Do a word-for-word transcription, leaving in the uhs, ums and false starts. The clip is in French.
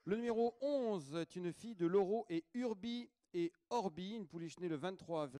Le numéro onze est une fille de Loro et Urbi et Orbi, une pouliche née le vingt-trois avril.